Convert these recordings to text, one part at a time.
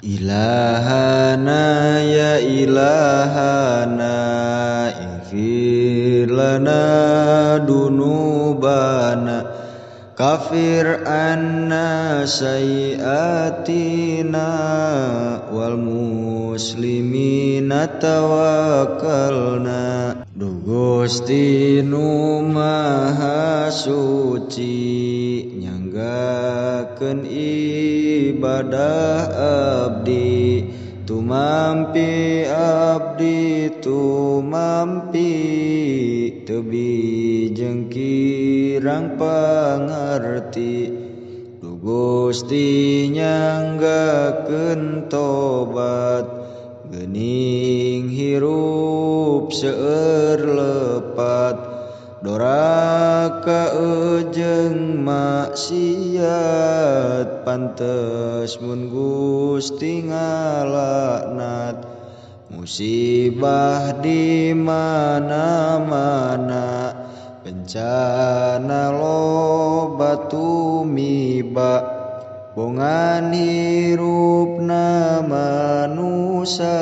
Ilahana ya ilahana ighfir lana dunubana kafir anna sayiatina wal muslimina tawakkalna. Duh Gusti nu maha suci nyanggakeun ibadah abdi tumampi abdi tumampi teu bijeng kirang pangarti. Duh Gusti nyanggakeun tobat geuning hirup seueur lepat doraka eujeng maksiat pantes mun Gusti ngalaknat. Musibah di mana-mana bencana loba tumiba bongan hirupna manusa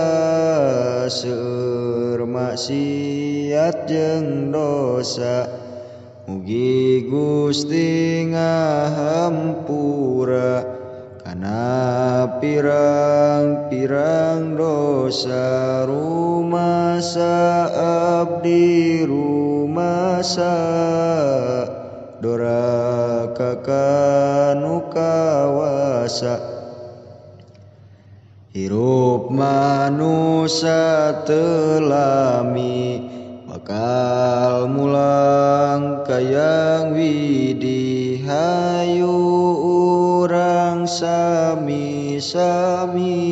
seueur maksiat jeung dosa. Mugi Gusti ngahampura kana pirang-pirang dosa rumasa abdi rumasa doraka kanu kawasa. Hirup manusia telami bakal mulang kayang widi hayu urang sami-sami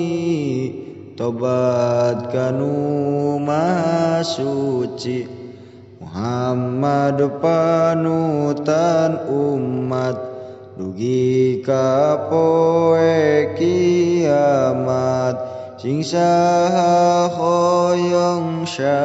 tobat kanu maha suci. Muhammad panutan umat dugi ka poe kiamat sing saha hoyong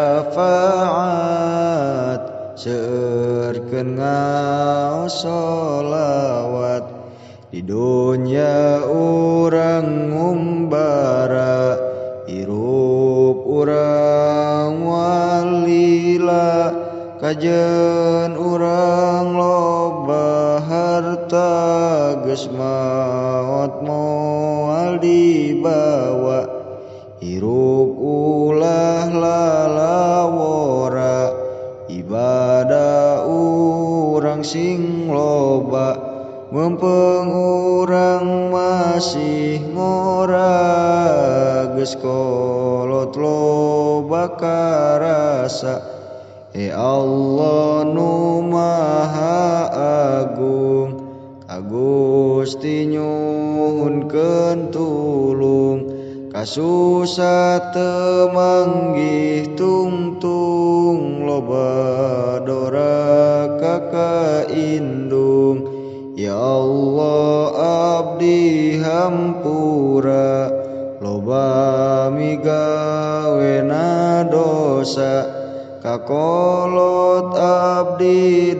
syafaat seueurkeun ngaos sholawat. Di dunya urang ngumbara hirup urang walila kajeun urang loba harta geus maot moal dibawa. Hirup ulah lalawora ibadah urang sing loba mumpung urang masih ngora geus kolot loba karasa. Allah nu maha agung ka Gusti nyuhunkeun tulung kasusah teu manggih tungtung loba doraka kaindung. Ya Allah abdi hampura loba migawena dosa kakolot abdi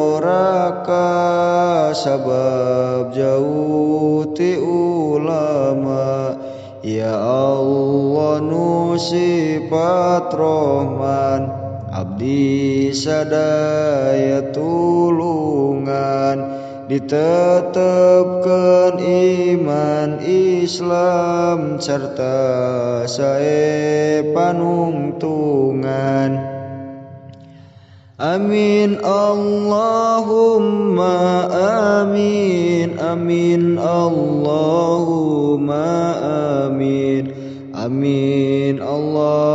doraka sabab jauh ti ulama. Ya Allah nu sifat Rahman abdi sadaya tulungan ditetepkeun iman Islam sarta sae panungtungan. Amin Allahumma amin amin Allahumma amin amin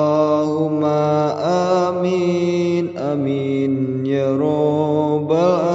Allahumma amin amin ya rabbal